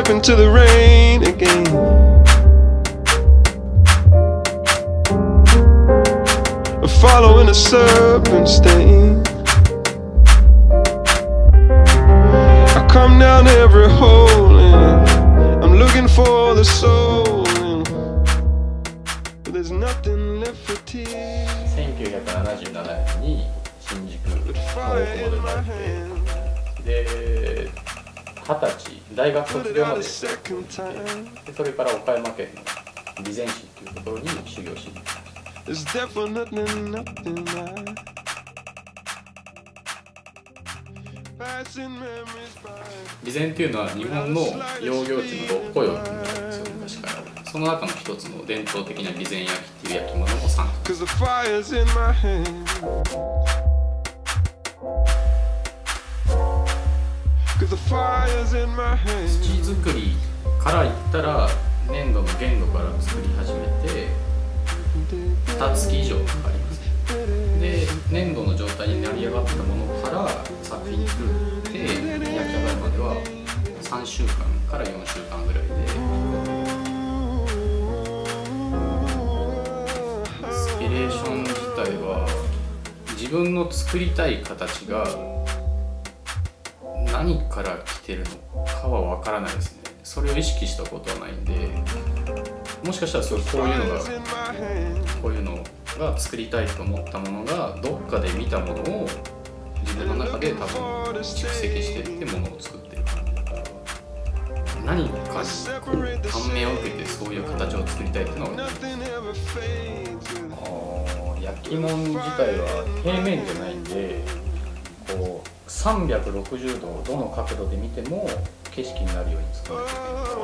step into the rain again. Following a serpent stain. I come down every hole and I'm looking for the soul, but there's nothing left for tears. 1977年に新宿の大久保で生まれて、で20歳大学卒業まででそれから岡山県の備前市っていうところに修行しに行きました。 There's definitely nothing like passing memories by. 備前っていうのは日本の養行地の六個養っていうのがあるんですよ、昔から。その中の一つの伝統的な備前焼っていう焼き物も参加。 'Cause the fire's in my hand. 'Cause the fire's in my hand. 土作りからいったら粘土の原土から作り始めて2月以上かかります。で粘土の状態になり上がったものから作品作って焼き上がるまでは3週間から4週間ぐらいで、インスピレーション自体は自分の作りたい形が何から来てるのかは分からないですね。それを意識したことはないんで、もしかしたらこういうのが作りたいと思ったものがどっかで見たものを自分の中で多分蓄積していってものを作ってる感じだから、何かに感銘を受けてそういう形を作りたいっていうのは焼き物自体は平面じゃないんで、こう360度どの角度で見ても景色になるように作られてる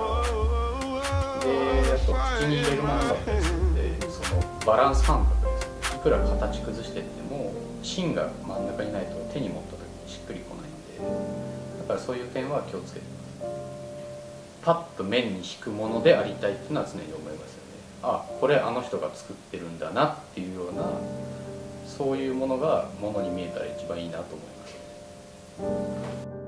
で、あと口に入れるものだったりするんで、そのバランス感覚ですね。いくら形崩してっても芯が真ん中にないと手に持った時にしっくりこないんで、だからそういう点は気をつけてます。パッと目に引くものでありたいっていうのは常に思いますよね。あ、これあの人が作ってるんだなっていうような、そういうものがものに見えたら一番いいなと思いますね。